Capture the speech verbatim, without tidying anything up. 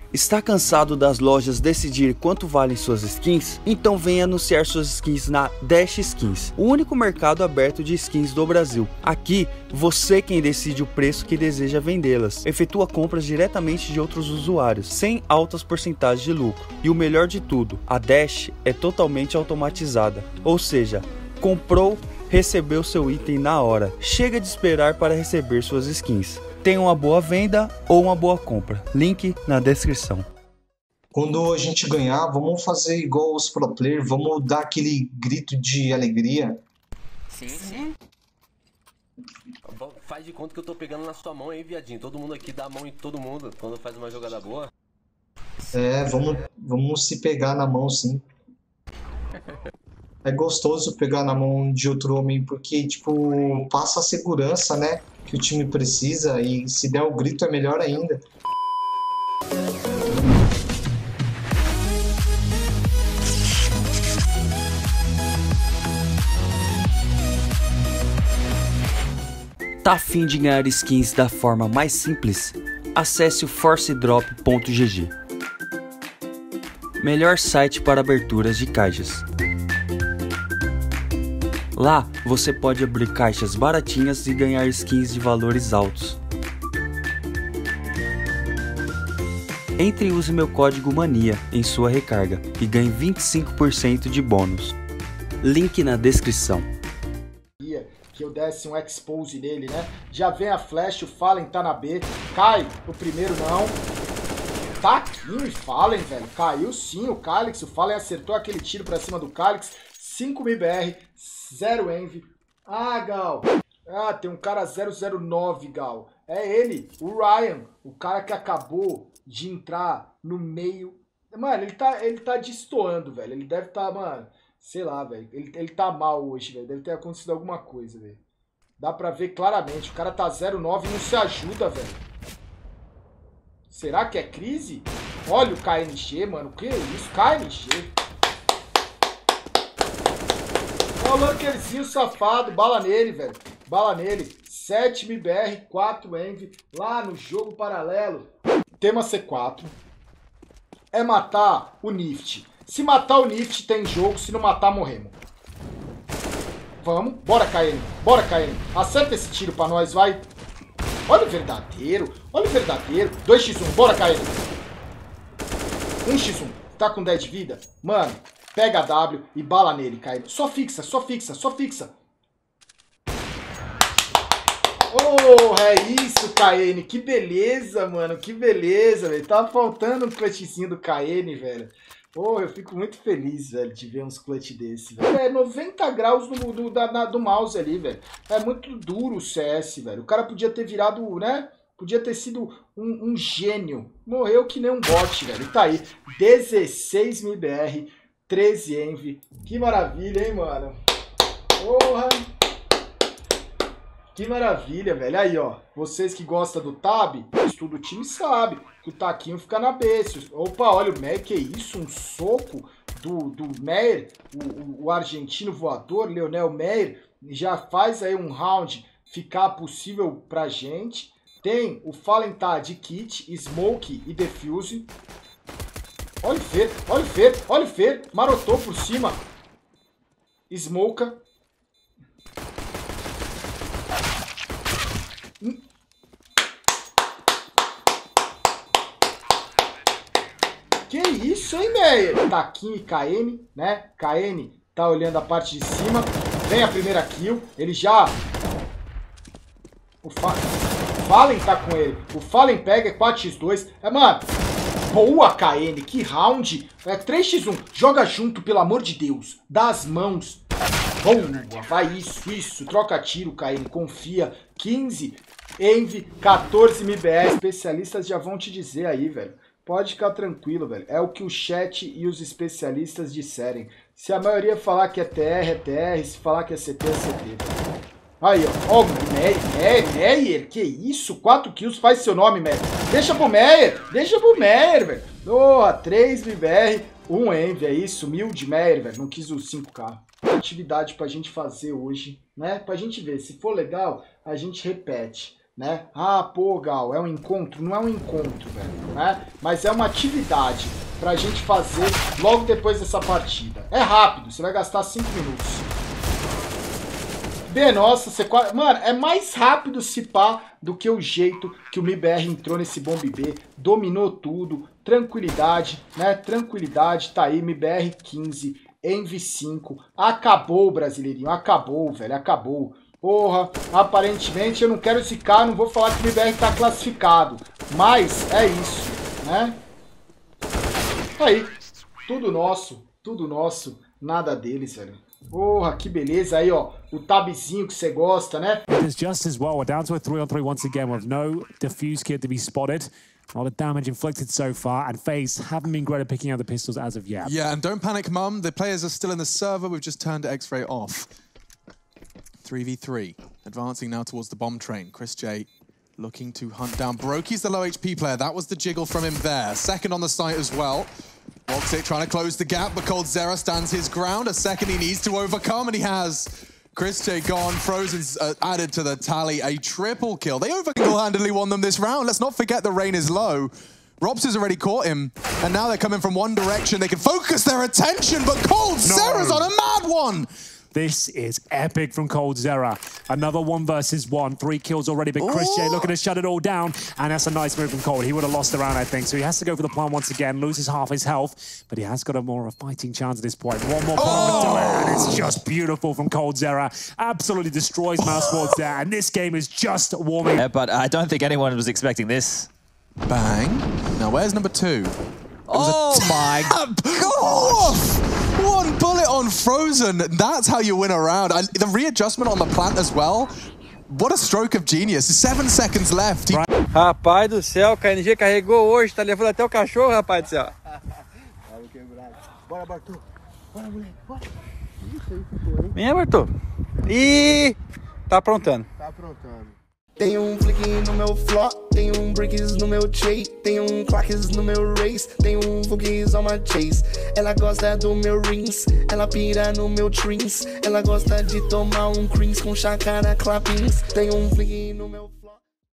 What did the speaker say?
Está cansado das lojas decidir quanto valem suas skins? Então venha anunciar suas skins na Dash Skins, o único mercado aberto de skins do Brasil. Aqui, você quem decide o preço que deseja vendê-las. Efetua compras diretamente de outros usuários, sem altas porcentagens de lucro. E o melhor de tudo, a Dash é totalmente automatizada, ou seja, comprou, recebeu seu item na hora. Chega de esperar para receber suas skins. Tenha uma boa venda ou uma boa compra. Link na descrição. Quando a gente ganhar, vamos fazer igual os pro player, vamos dar aquele grito de alegria. Sim, sim. Faz de conta que eu tô pegando na sua mão aí, viadinho. Todo mundo aqui dá a mão em todo mundo quando faz uma jogada boa. É, vamos, vamos se pegar na mão, sim. É gostoso pegar na mão de outro homem, porque, tipo, passa a segurança, né, que o time precisa, e se der o grito é melhor ainda. Tá a fim de ganhar skins da forma mais simples? Acesse o force drop ponto g g. Melhor site para aberturas de caixas. Lá você pode abrir caixas baratinhas e ganhar skins de valores altos. Entre e use meu código MANIA em sua recarga e ganhe vinte e cinco por cento de bônus. Link na descrição. Que eu desse um expose nele, né? Já vem a flash, o Fallen tá na B. Cai, o primeiro não. Tá aqui o Fallen, velho. Caiu sim o Calyx. O Fallen acertou aquele tiro pra cima do Calyx. cinco mil B R, zero Envy. Ah, Gal. Ah, tem um cara zero zero nove, Gal. É ele, o Ryan. O cara que acabou de entrar no meio. Mano, ele tá, ele tá destoando, velho. Ele deve tá, mano... Sei lá, velho. Ele, ele tá mal hoje, velho. Deve ter acontecido alguma coisa, velho. Dá pra ver claramente. O cara tá zero nove e não se ajuda, velho. Será que é crise? Olha o K N G, mano. Que isso? K N G. Olha o Lurkerzinho safado. Bala nele, velho. Bala nele. sete mil B R, quatro Envy. Lá no jogo paralelo. Tema C quatro. É matar o Nift. Se matar o Nift, tem jogo. Se não matar, morremos. Vamos. Bora, K N. Bora, K N. Acerta esse tiro pra nós, vai. Olha o verdadeiro. Olha o verdadeiro. dois por um. Bora, K N. um por um. Tá com dez de vida? Mano, pega a W e bala nele, K N. Só fixa, só fixa, só fixa. Oh, é isso, K N. Que beleza, mano. Que beleza, velho. Tava faltando um clutchzinho do K N, velho. Pô, eu fico muito feliz, velho, de ver uns clutch desse, velho. É noventa graus do, do, da, do mouse ali, velho. É muito duro o C S, velho. O cara podia ter virado, né? Podia ter sido um, um gênio. Morreu que nem um bot, velho. E tá aí. dezesseis mil B R, treze Envy. Que maravilha, hein, mano? Porra! Que maravilha, velho. Aí, ó. Vocês que gostam do Tab, estudo o time sabe que o Taquinho fica na B. Opa, olha o Meyer. Que isso? Um soco do, do Meyer, o, o argentino voador, Leonel Meyer. Já faz aí um round ficar possível pra gente. Tem o Fallen tá de kit, Smoke e Defuse. Olha o Fer, olha o Fer, olha o Fer. Marotou por cima. Smoka. Que isso, hein, Meyer? Taquinho e K N, né? K N tá olhando a parte de cima. Vem a primeira kill. Ele já... O Fa... Fallen tá com ele. O Fallen pega, é quatro por dois. É, mano... Boa, K N. Que round. É três por um. Joga junto, pelo amor de Deus. Dá as mãos. Boa. Vai isso, isso. Troca tiro, K N. Confia. quinze. Envy. quatorze mil B R. Especialistas já vão te dizer aí, velho. Pode ficar tranquilo, velho. É o que o chat e os especialistas disserem. Se a maioria falar que é T R, é T R. Se falar que é C T, é C T. Aí, ó. Ó, oh, Meyer, Meyer. Que isso? quatro kills. Faz seu nome, Meyer. Deixa pro Meyer. Deixa pro Meyer, velho. Oh, três mil B R, um Envy. É isso. Mil de Meyer, velho. Não quis o cinco K. Atividade pra gente fazer hoje, né? Pra gente ver. Se for legal, a gente repete. né? Ah, pô, Gal, é um encontro? Não é um encontro, velho, né? Mas é uma atividade pra gente fazer logo depois dessa partida. É rápido, você vai gastar cinco minutos. B, nossa, você quase... Mano, é mais rápido se pá do que o jeito que o M I B R entrou nesse Bomb B. Dominou tudo, tranquilidade, né? Tranquilidade, tá aí, M I B R quinze, Envy cinco. Acabou, brasileirinho, acabou, velho, acabou. Porra, aparentemente eu não quero zicar, não vou falar que o M I B R tá classificado. Mas é isso, né? Aí, tudo nosso, tudo nosso, nada deles, velho. Porra, que beleza. Aí, ó, o tabzinho que você gosta, né? It's just as well. We're down to a three on three once again with no defuse kit to be spotted. A lot of damage inflicted so far, and FaZe haven't been great at picking out the pistols as of yet. Yeah, and don't panic, Mum. The players are still in the server. We've just turned X-Ray off. three v three. Advancing now towards the bomb train. Chris J looking to hunt down Brokey's the low H P player. That was the jiggle from him there. Second on the site as well. Woxic trying to close the gap, but coldzera stands his ground. A second he needs to overcome, and he has. Chris J gone. Frozen's uh, added to the tally. A triple kill. They over single-handedly won them this round. Let's not forget the rain is low. Robs has already caught him, and now they're coming from one direction. They can focus their attention, but coldzera's no. on a mad one. This is epic from coldzera. Another one versus one. Three kills already, but Chris J looking to shut it all down. And that's a nice move from Cold. He would have lost the round, I think. So he has to go for the plan once again. Loses half his health, but he has got a more of a fighting chance at this point. One more bomb to it, and it's just beautiful from coldzera. Absolutely destroys Mousesports there. And this game is just warming. Yeah, but I don't think anyone was expecting this. Bang. Now, where's number two? Oh my God! One bullet on Frozen. That's how you win a round. And the readjustment on the plant as well. What a stroke of genius. Seven seconds left. He... Rapaz do céu, K N G carregou hoje. Tá levando até o cachorro, rapaz do céu. Bora, Bartô. Bora, moleque. Bora. Vem, Bartô. Ih, tá aprontando. Tá aprontando. Tem um flick no meu flop, tem um bricks no meu tray, tem um clocks no meu race, tem um fuggies on my chase. Ela gosta do meu rings, ela pira no meu trins, ela gosta de tomar um creams com chácara clappings. Tem um flick no meu